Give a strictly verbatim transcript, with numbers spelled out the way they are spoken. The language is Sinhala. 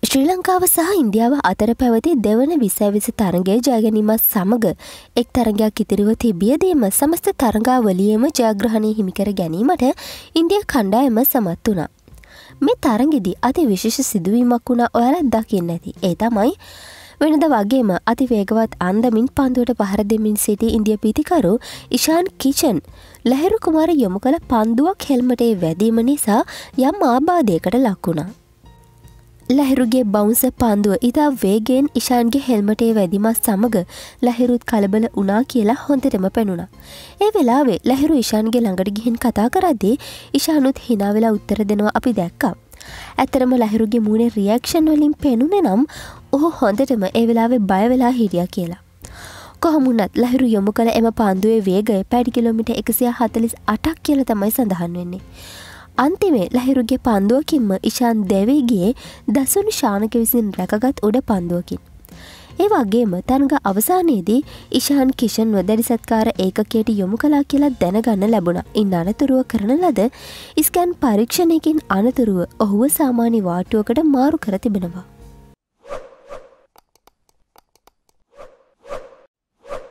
ශ්‍රී ලංකාව සහ ඉන්දියාව අතර පැවති දෙවන විසවිස තරගයේ ජයගැනීමත් සමග එක් තරගයක් ඉතිරිව තිබියදීම සමස්ත තරගාවලියේම ජයග්‍රහණය හිමිකර ගැනීමට ඉන්දියා කණ්ඩායම සමත් වුණා. මේ තරගෙදී අති විශේෂ සිදුවීමක් වුණා ඔයාලා දකින්න ඇති. ඒ තමයි වෙනද වගේම අති වේගවත් අන්දමින් පන්දුවට පහර දෙමින් සිටි ඉන්දියා පිතිකරු ඉෂාන් කිෂන් ලහිරු කුමාර යොමු කළ පන්දුවක් හෙල්මටේ වැදීම නිසා යම් ආබාධයකට ලක් වුණා. ලහිරුගේ බවුන්ස පන්දුව ඉතා වේගයෙන් ඉෂාන්ගේ හෙල්මටේ වැදීමත් සමග ලහිරුත් කලබල වුණා කියලා හොඳටම පෙනුණා. ඒ වෙලාවේ ලහිරු ඉෂාන්ගේ ළඟට ගිහින් කතා කරද්දී ඉෂානුත් hina වෙලා උත්තර දෙනවා අපි දැක්කා. ඇත්තරම ලහිරුගේ මූණේ රියැක්ෂන් වලින් පෙනුනේ නම් ඔහු හොඳටම ඒ වෙලාවේ බය වෙලා හිටියා කියලා. කොහොම වුණත් ලහිරු යොමු කළ එම පන්දුවේ වේගය පැය කිලෝමීටර් එකසිය හතළිස් අටක් කියලා තමයි සඳහන් වෙන්නේ. අන්තිමේ ලහිරුගේ පන්දුවකින්ම ඉෂාන් දෙවී ගියේ දසුණු ශානක විසින් රැකගත් උඩ පන්දුවකින්. ඒ වගේම තරග අවසානයේදී ඉෂාන් කිෂන්ව දැඩි සත්කාර ඒකකයට යොමු කළා කියලා දැනගන්න ලැබුණා. ඉන් අනතුරුව කරන ලද ස්කෑන් පරීක්ෂණයකින් අනතුරුව ඔහුව සාමාන්‍ය වාට්ටුවකට මාරු කර තිබෙනවා.